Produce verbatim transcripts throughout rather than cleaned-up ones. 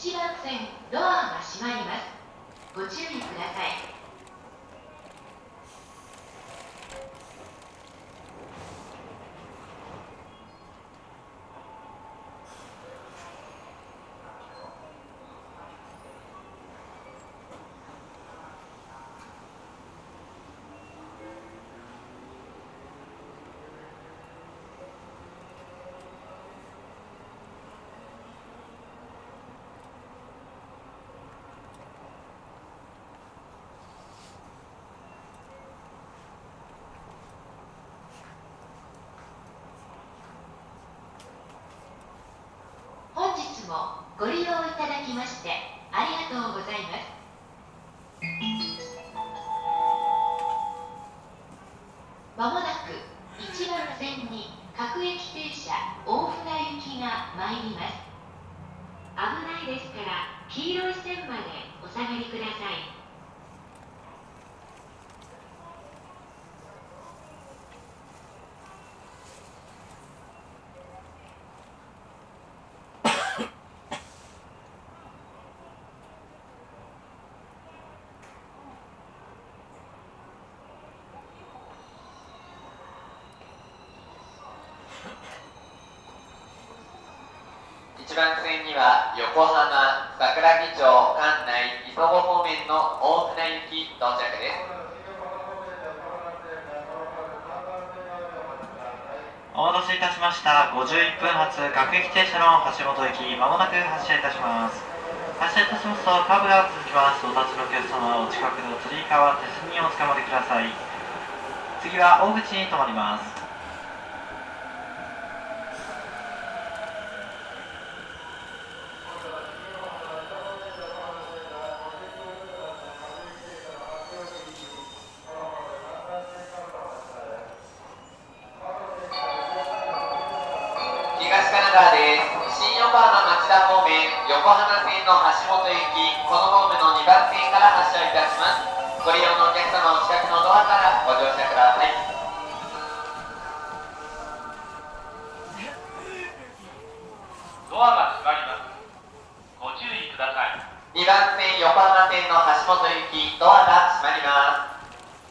ちばん線ドアが閉まります。ご注意ください。本日もご利用いただきましてありがとうございます。まもなくいちばん線に各駅停車大船行きが参ります。危ないですから黄色い線までお下がりください。 いちばん線には横浜、桜木町、関内、磯子方面の大船行き到着です。 お待たせいたしました。ごじゅういっぷん発各駅停車の橋本行き、まもなく発車いたします。発車いたしますとカーブが続きます。お立ちのお客様、お近くのつり革手すりにおつかまりください。次は大口に停まります。 東神奈川です。新横浜町田方面、横浜線の橋本行き、このホームのにばん線から発車いたします。ご利用のお客様、お近くのドアからご乗車ください。 ドアが閉まります。ご注意ください。 にばん線横浜線の橋本行き、ドアが閉まります。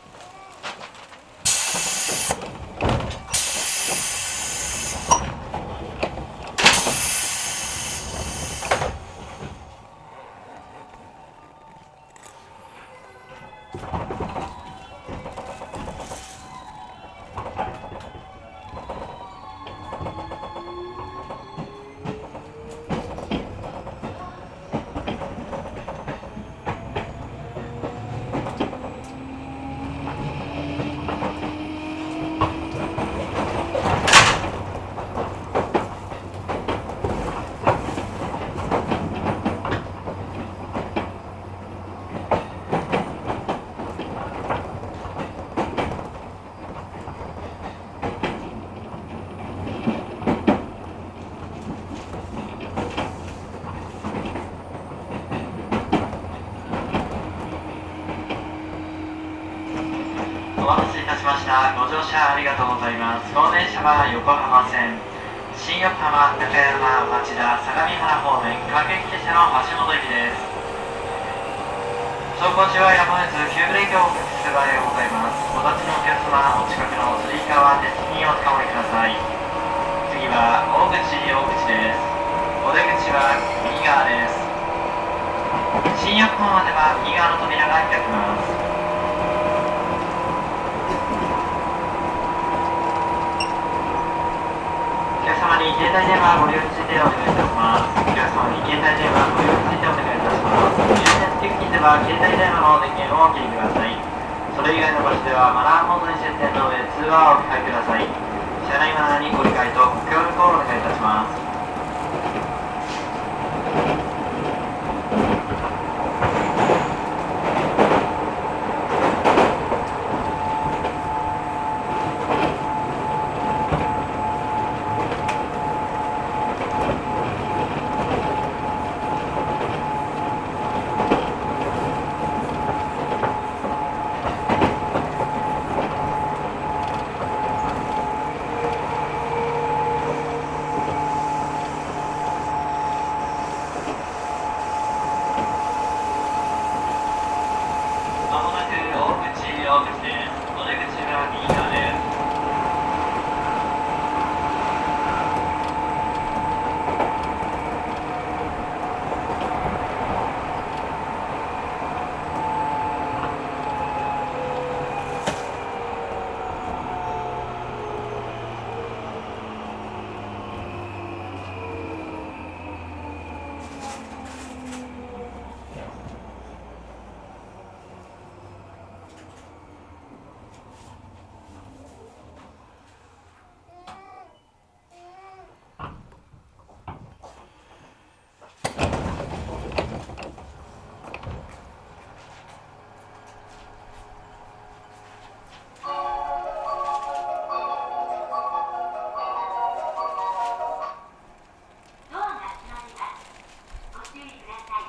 お待たせいたしました。ご乗車ありがとうございます。この電車は横浜線、新横浜、中山、町田、相模原方面、各駅停車の橋本行きです。走行中はやむを得ず急ブレーキをおかけする場合がございます。お立ちのお客様、お近くのつり革手すりにおつかまりください。次は大口、大口です。お出口は右側です。新横浜までは右側の扉が開きます。お客様に携帯電話ご利用についてお願いいたします。お客様に携帯電話ご利用についてお願いいたします。優先付近では携帯電話の電源をお切りください。それ以外の場所ではマナーモードに設定の上通話をお控えください。車内マナーにご理解とご協力をお願いいたします。 さい。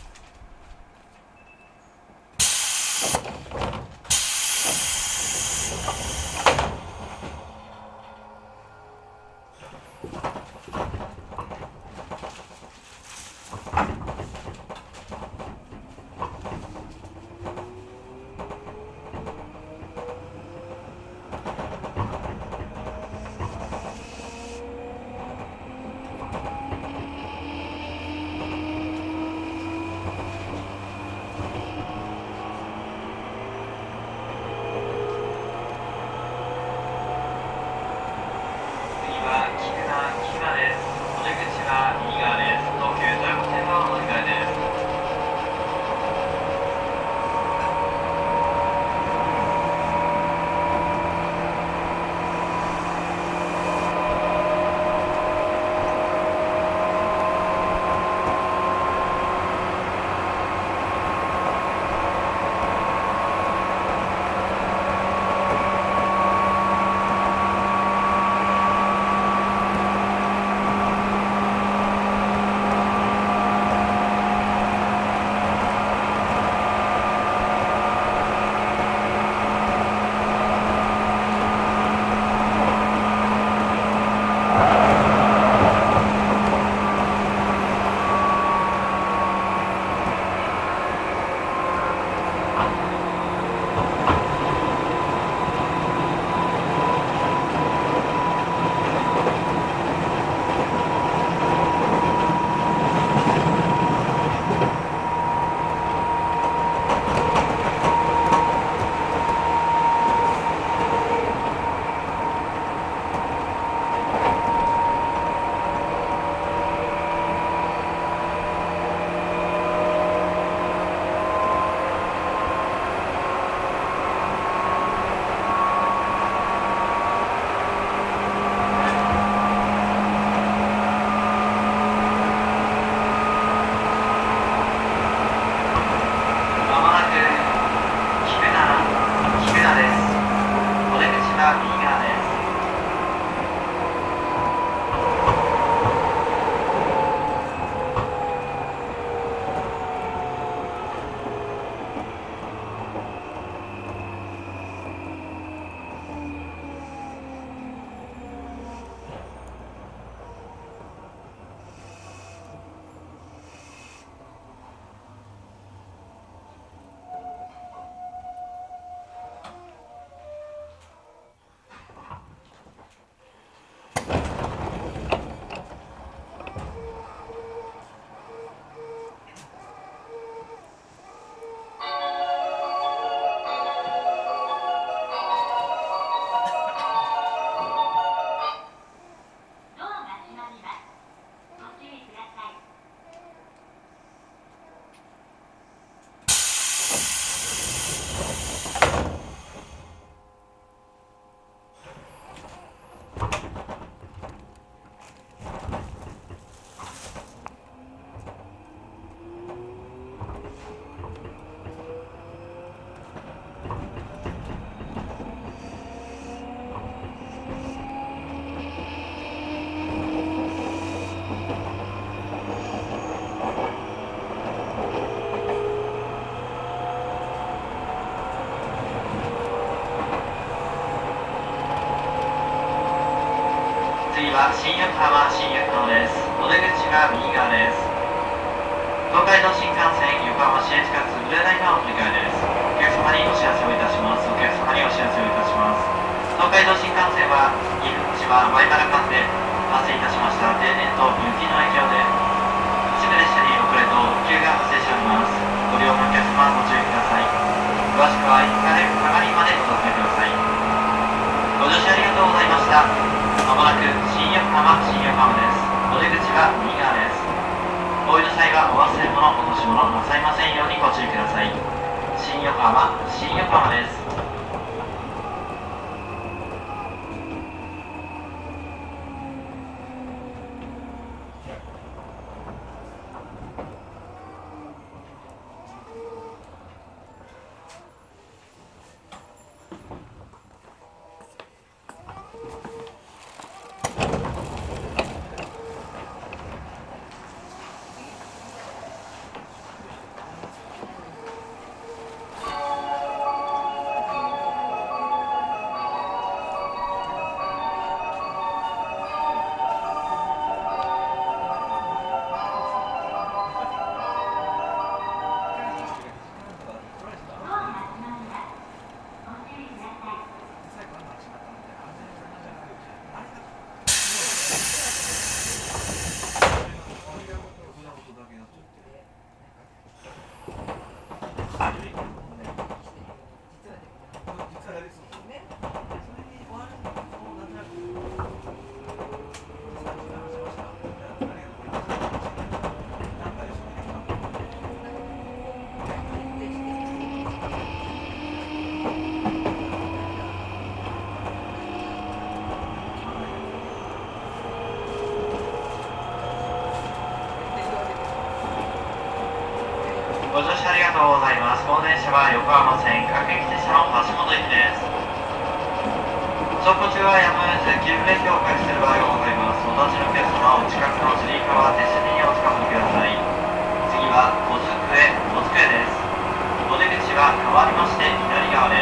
は新横浜新横浜です。お出口は右側です。東海道新幹線横浜市営地下鉄上田今の乗り換えです。お客様にお知らせをいたします。お客様にお知らせをいたします。東海道新幹線は岐阜千葉米原間で発生いたしました停電と雪の影響で一部列車に遅れと運休が発生しております。ご利用のお客様ご注意ください。詳しくは一回係までお尋ねください。ご乗車ありがとうございました。まもなく新横浜新横浜です。お出口は右側です。お降りの際はお忘れ物落とし物なさいませんようにご注意ください。新横浜新横浜です。 ご乗車ありがとうございます。この電車は横浜線各駅停車の橋本駅です。走行中はやむを得ず急ブレーキをおかけする場合がございます。お立ちのお客様はお近くのつり革手すりにお掴みください。次は小机、小机です。お出口は変わりまして左側です。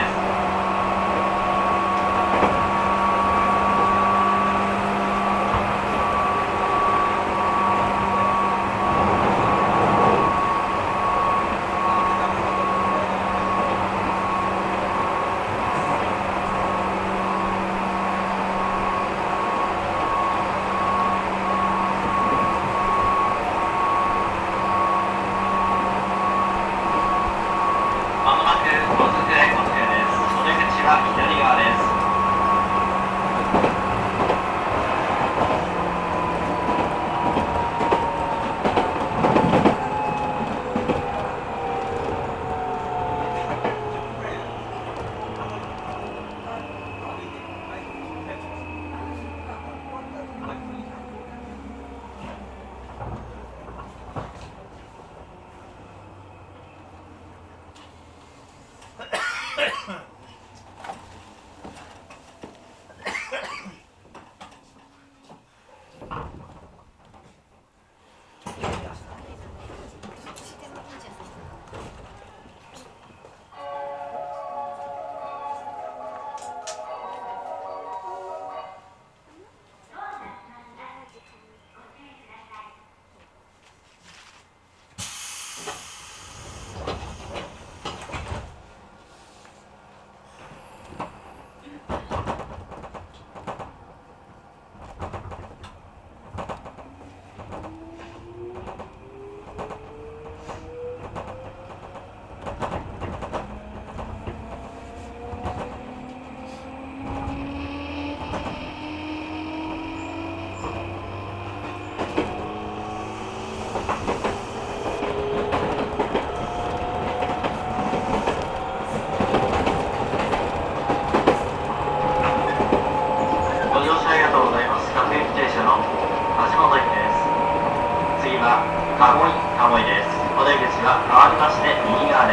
鴨居、鴨居です。お出口は変わりまして右側です。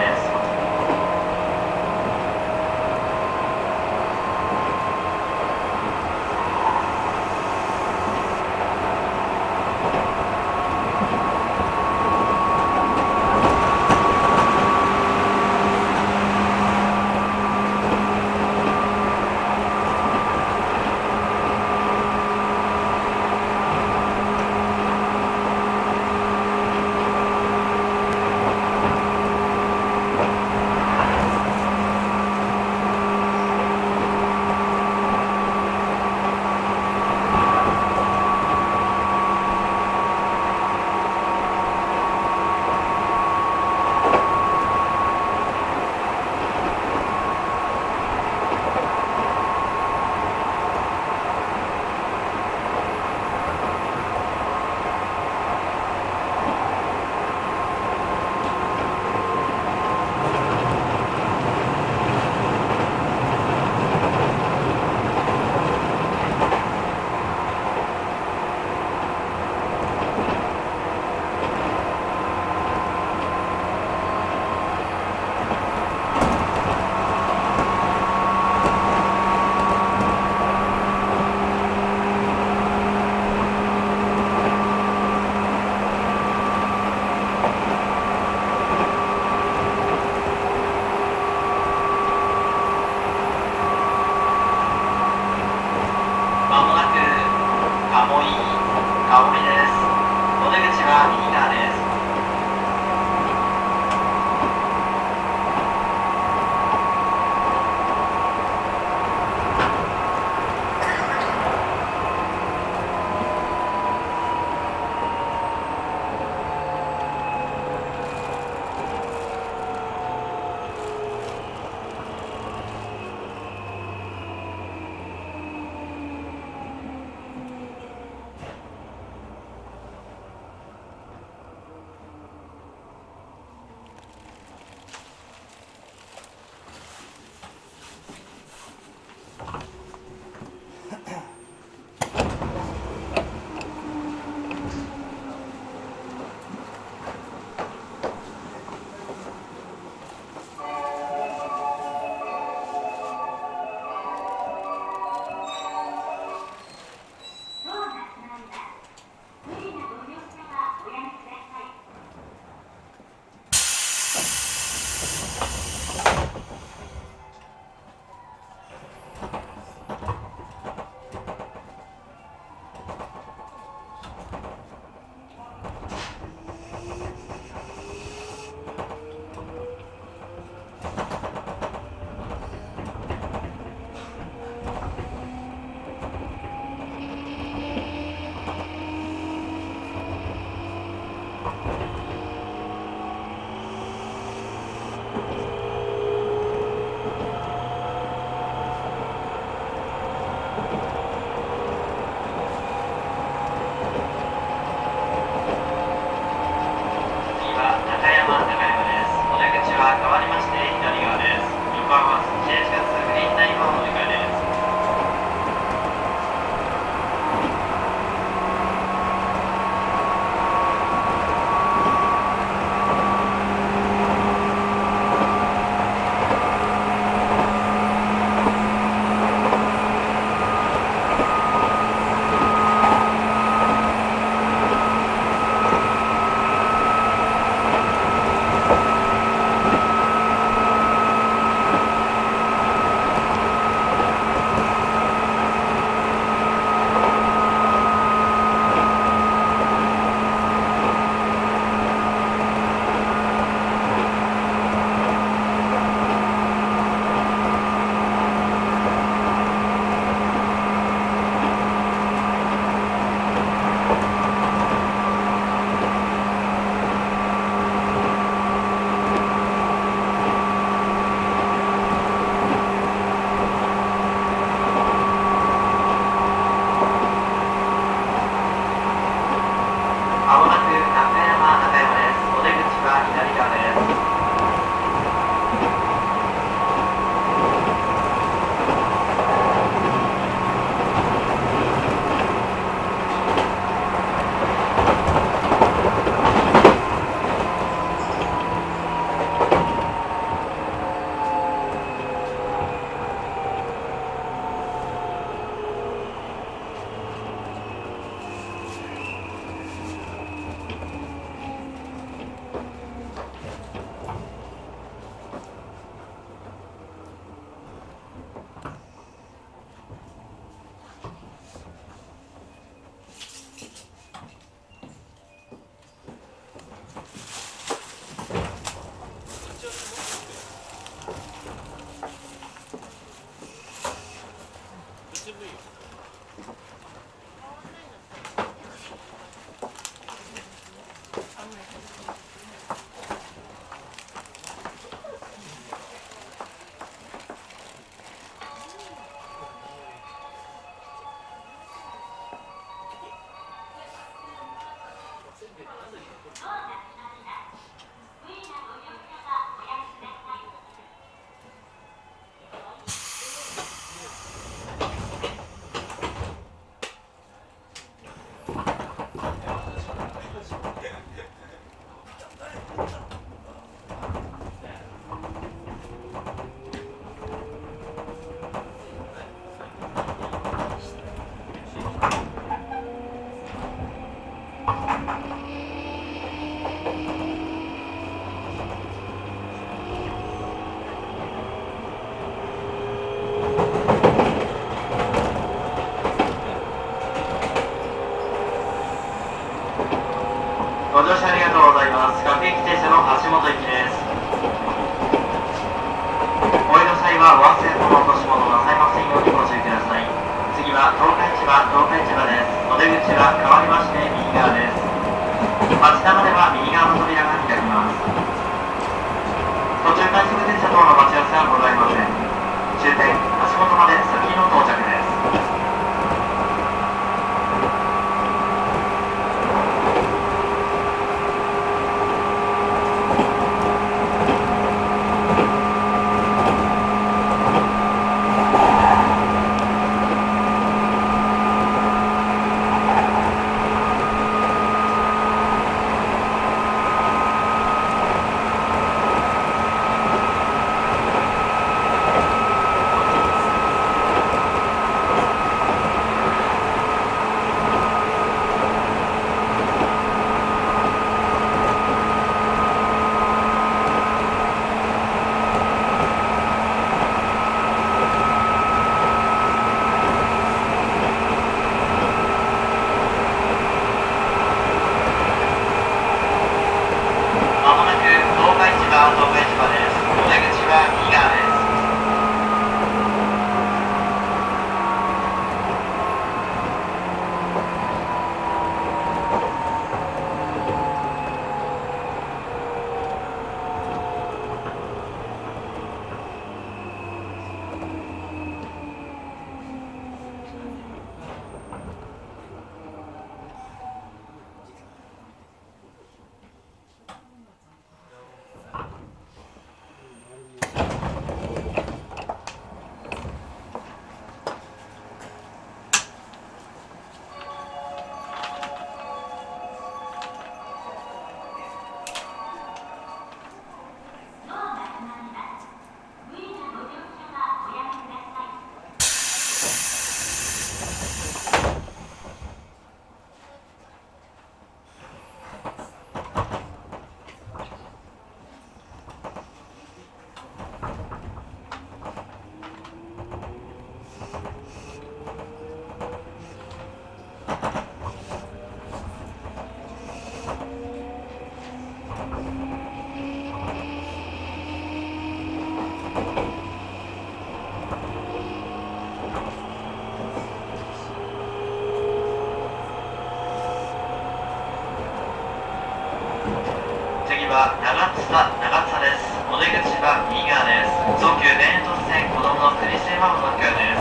は長津田長津です。お出口は右側です。早急田園都市線子どもの国線はお乗り換えです。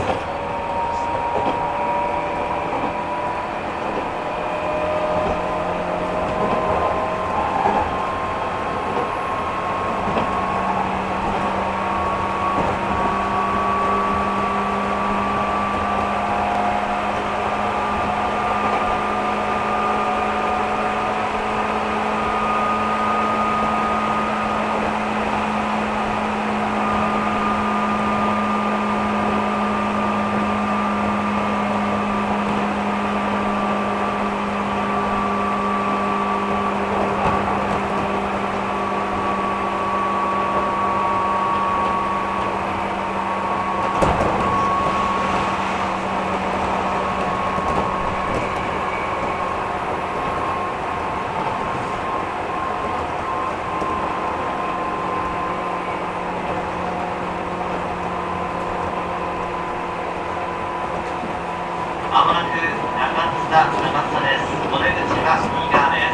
まもなく長津田長津です。お出口は右側です。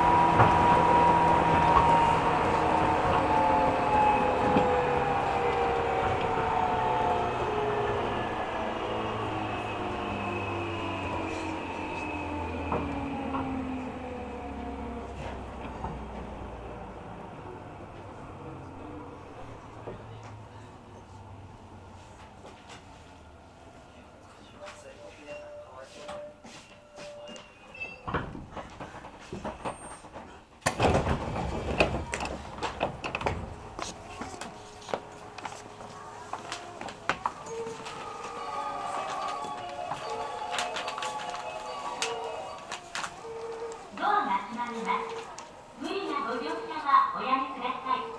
ドアが閉まります。無理なご乗車はおやめください。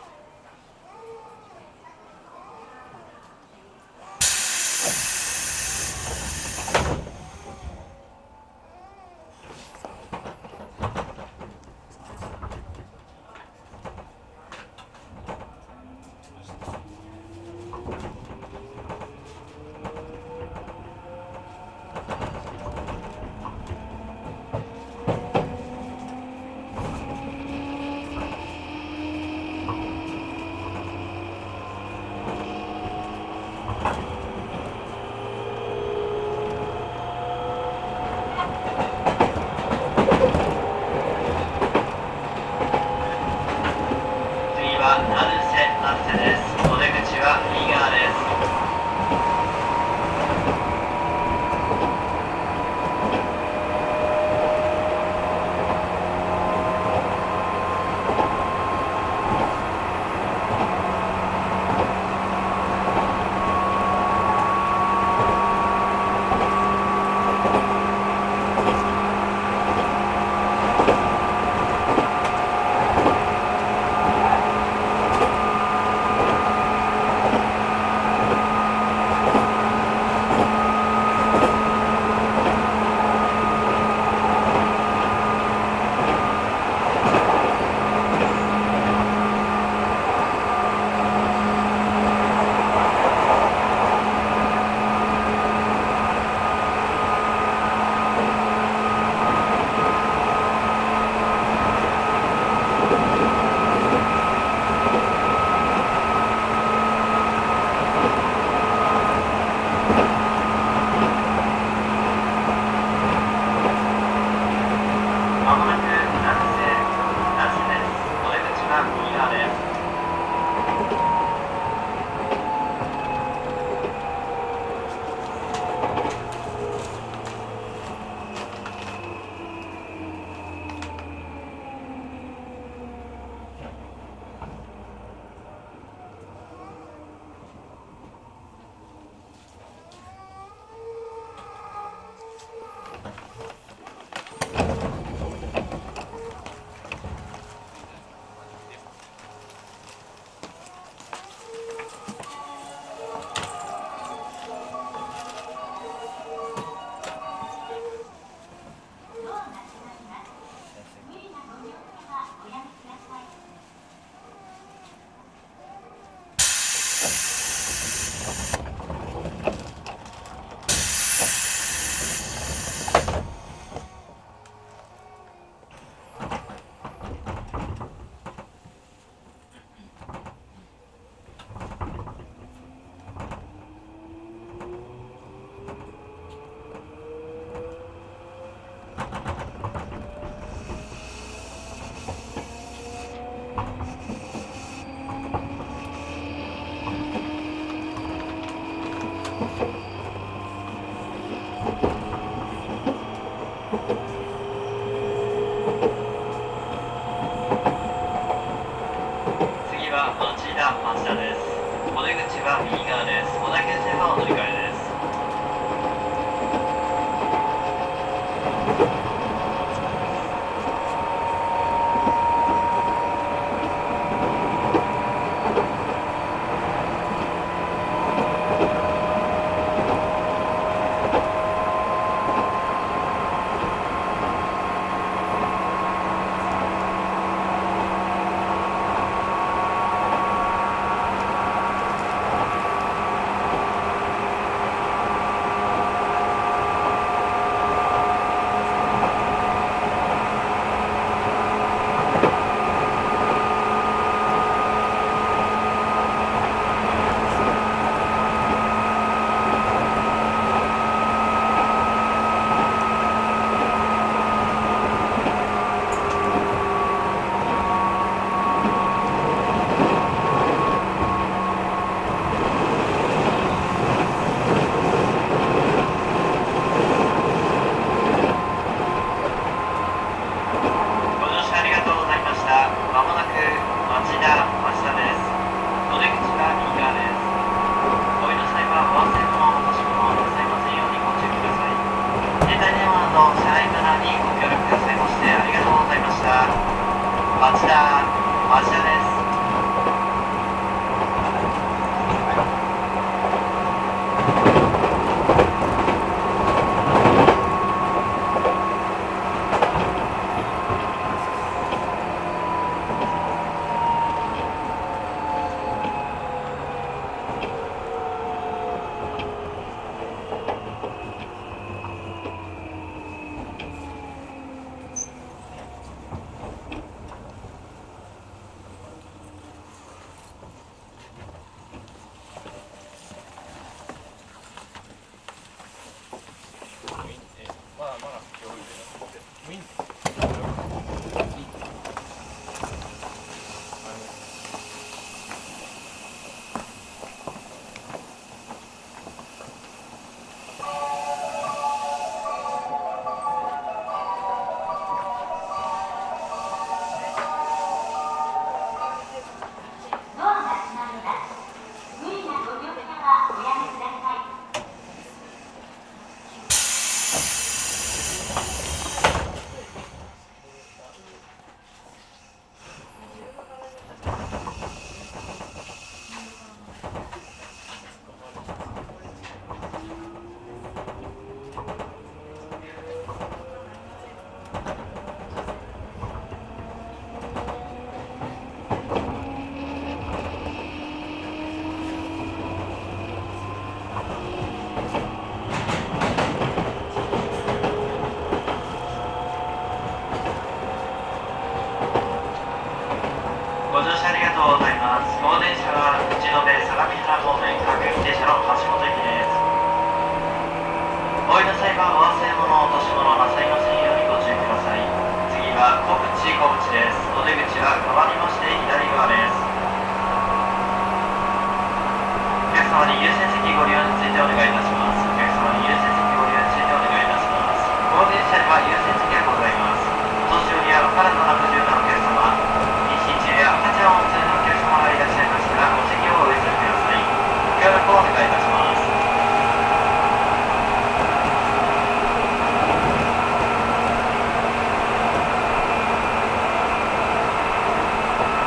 次は成瀬成瀬です。お出口は右側です。まもなく成瀬成瀬です。お出口は右側です。 次は町田町田です。お出口は右側です。小田急線はお乗り換えです。町田町田です。ご乗車ありがとうございます。この電車は口延べ相模原方面各駅停車の橋本駅です。お降りの際はお忘れ物落とし物なさいませんようにご注意ください。次は小口小口です。お出口は変わりまして左側です。お客様に優先席ご利用についてお願いいたします。お客様に優先席ご利用についてお願いいたします。この電車には優先席がございます。お年寄りやお体の不自由なお客様、赤ちゃんをお連れのお客様がいらっしゃいましたらお席をお譲りください。ご協力をお願いいたします。お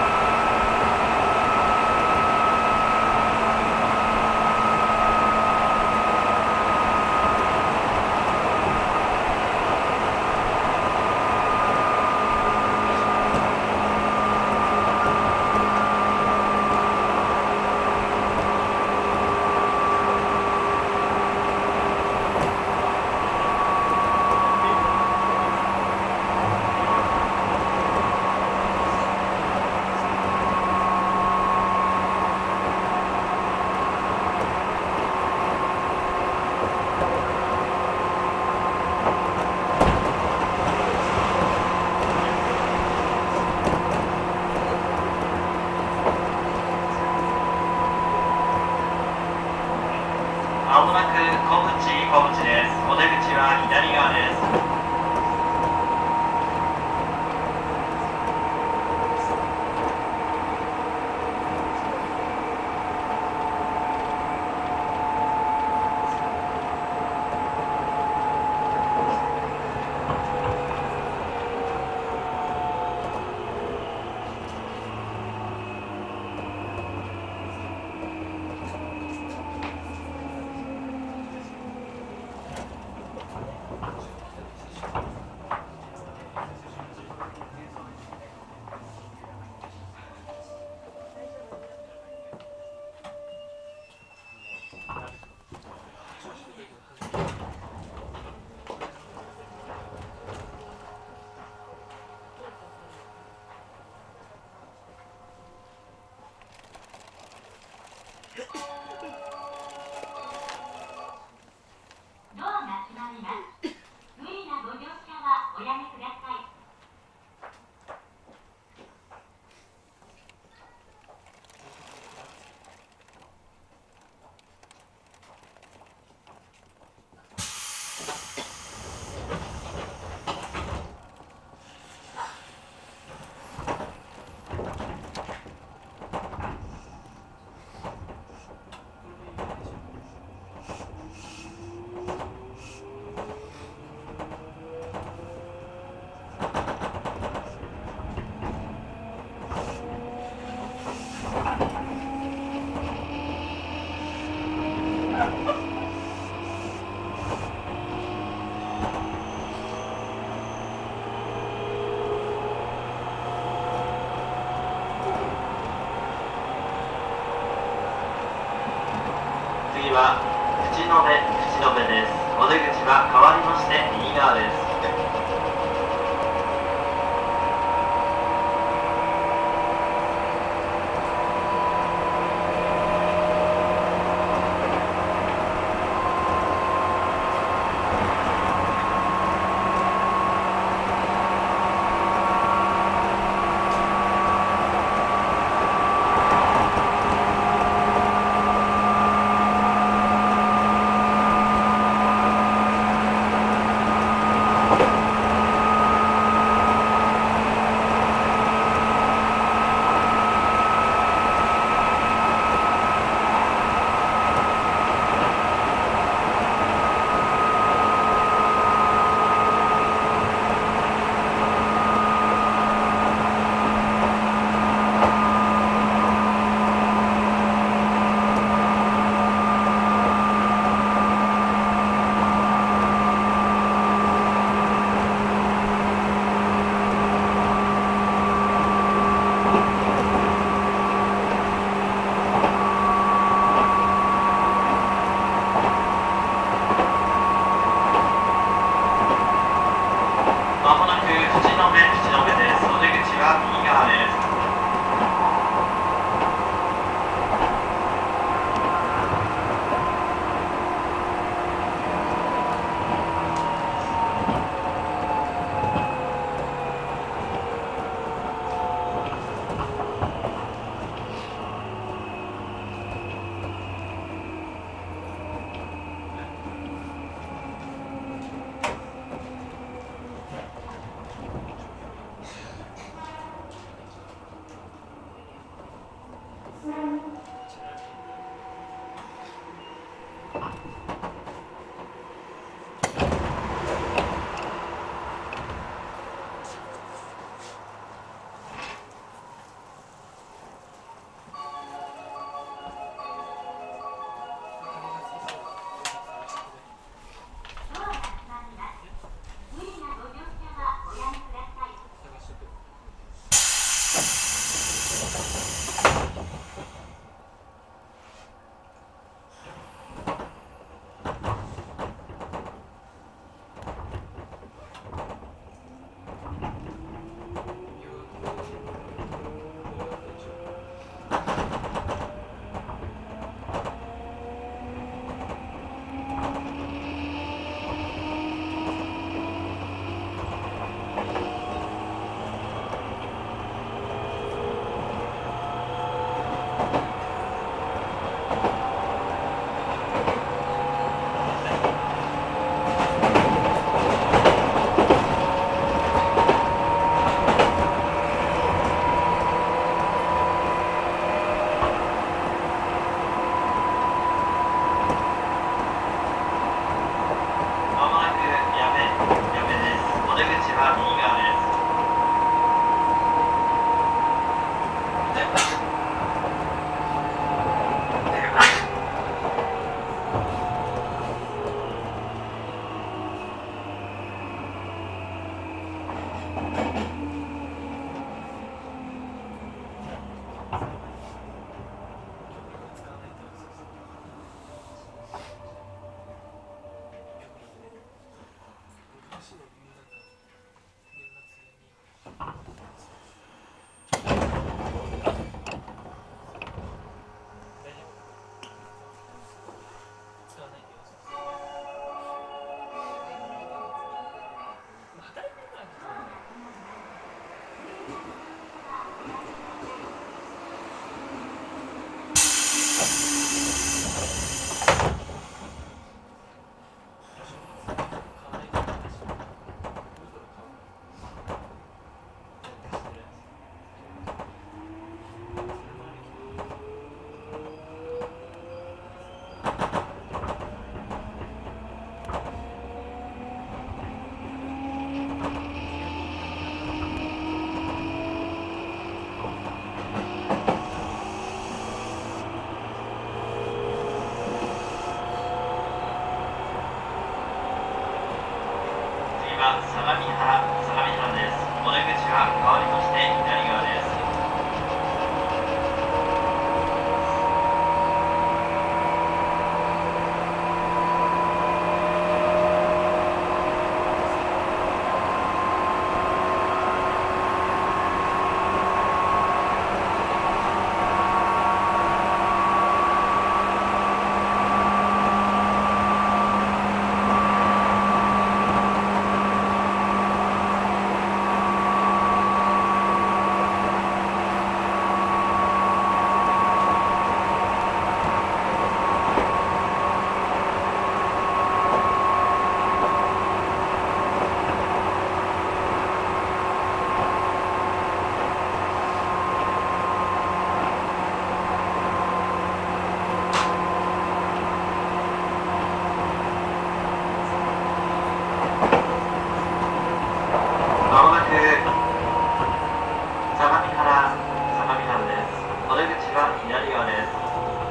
ドアが閉まります。無理なご乗車はおやめください。 次は口延べ口延べです。お出口は変わりまして右側です。 お出口は左側です。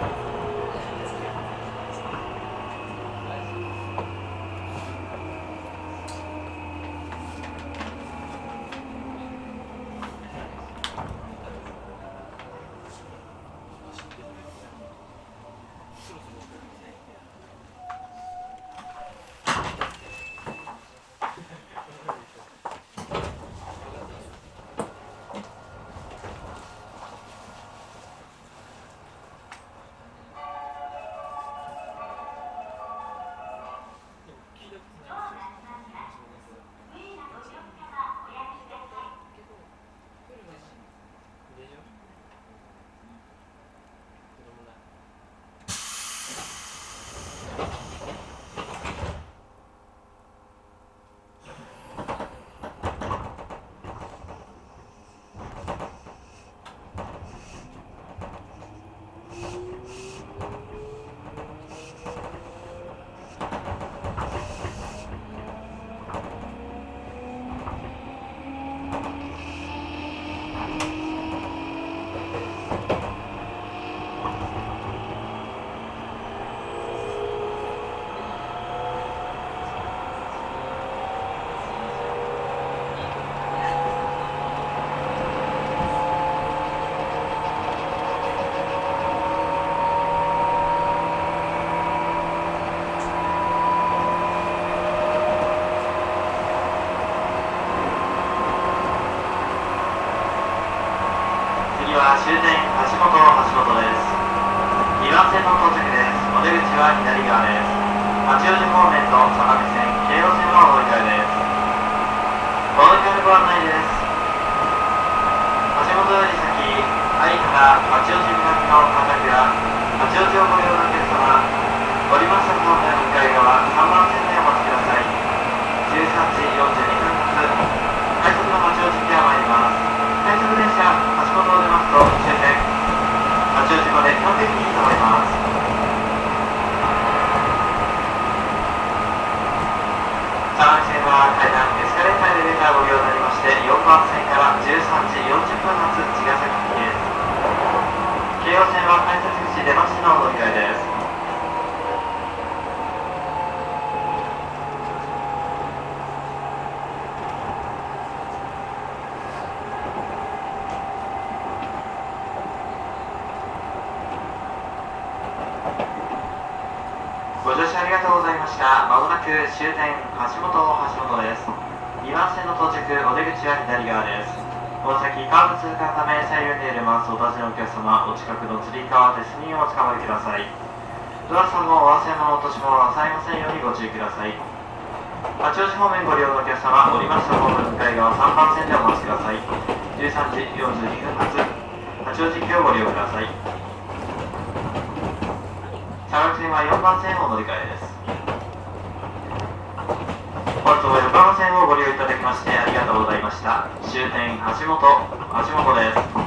終点橋本橋本です。にばん線の到着です。お出口は左側です。八王子方面と相模線、京王線のお乗り換えです。お乗り換えのご案内です。橋本より先、相原、八王子南の片倉、八王子をご利用のお客様、降りました方面向かい側さんばん線でお待ちください。じゅうさんじよんじゅうにふん発、快速の八王子行きが参ります。快速電車、橋本を出ますと終点、八王子まで基本的に止まります。相模線は階段、エスカレーターエレベーターをご利用になりまして、よんばん線からじゅうさんじよんじゅっぷん発、茅ヶ崎行きです。京王線は改札口出町のお乗り換えです。ご乗車ありがとうございました。まもなく終点橋本橋本です。にばん線の到着、お出口は左側です。この先カーブ通過のため左右に出ますお立ちのお客様、お近くのつり革手すりにおつかまりください。ドアさんもお忘れ物落とし物はなさいませんようにご注意ください。八王子方面ご利用のお客様、降りました方面向かい側さんばん線でお待ちください。じゅうさんじよんじゅうにふん発、八王子行きをご利用ください。相模線はよんばん線をお乗り換えです。本日も横浜線をご利用いただきましてありがとうございました。終点橋本橋本です。